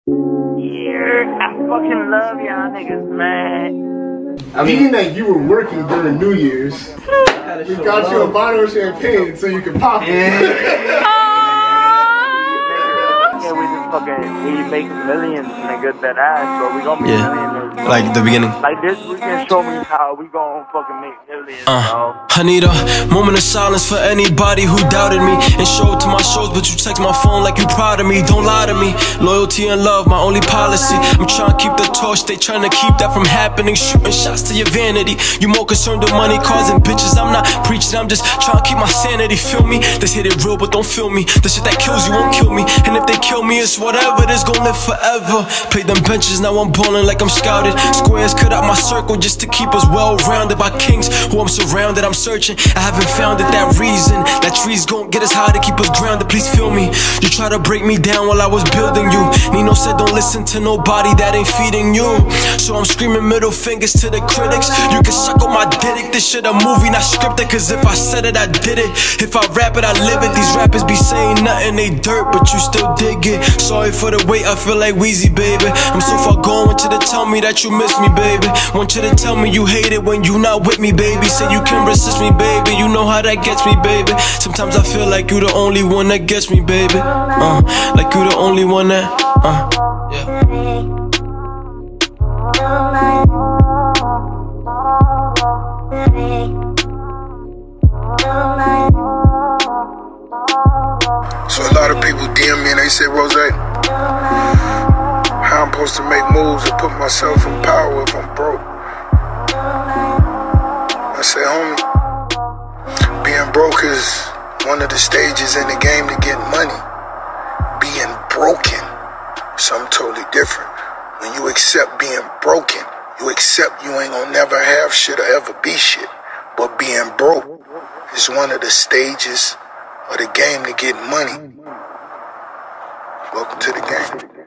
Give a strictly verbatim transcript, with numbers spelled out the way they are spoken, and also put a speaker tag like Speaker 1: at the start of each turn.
Speaker 1: Yeah, I fucking love y'all niggas, man.
Speaker 2: I mean, being that you were working during New Year's, we got you a bottle of champagne so you can pop it.
Speaker 1: Yeah, we just fucking, we make millions, nigga, that ass, but we gonna make
Speaker 3: Yeah.
Speaker 1: millionaires. Bro.
Speaker 3: Like the beginning.
Speaker 1: Like this weekend show me how we gonna fucking make millions,
Speaker 3: uh,
Speaker 1: bro.
Speaker 3: I need a moment of silence for anybody who doubted me and showed to my shows, but you text my phone like you proud of me. Don't lie to me. Loyalty and love, my only policy. I'm trying to keep the torch, they trying to keep that from happening. Shooting shots to your vanity. You more concerned with money, cars, and bitches. I'm not preaching, I'm just trying to keep my sanity. Feel me? This hit it real, but don't feel me. The shit that kills you won't kill me. And if they kill me, it's whatever, this gon' live forever. Play them benches, now I'm ballin' like I'm scouted. Squares cut out my circle just to keep us well-rounded by kings who I'm surrounded. I'm searching, I haven't found it. That reason, that trees gon' get us high to keep us grounded. Please feel me. You try to break me down while I was building you. Nino said don't listen to nobody that ain't feeding you. So I'm screaming middle fingers to the critics. You can suck on my dick. This shit a movie, not scripted. Cause if I said it, I did it. If I rap it, I live it. These rappers be saying nothing, they dirt, but you still dig it. Sorry for the wait, I feel like Weezy, baby. I'm so far gone, want you to tell me that you miss me, baby. Want you to tell me you hate it when you not with me, baby. Say you can resist me, baby. You know how that gets me, baby. Sometimes I feel like you the only one that gets me, baby. Uh, like you the only one that, uh, yeah.
Speaker 4: So a lot of people D M me and they say, Rose, how I'm supposed to make moves and put myself in power if I'm broke? I say, homie, being broke is one of the stages in the game to get money. Being broken, something totally different. When you accept being broken, you accept you ain't gonna never have shit or ever be shit. But being broke is one of the stages of the game to get money. Welcome to the game.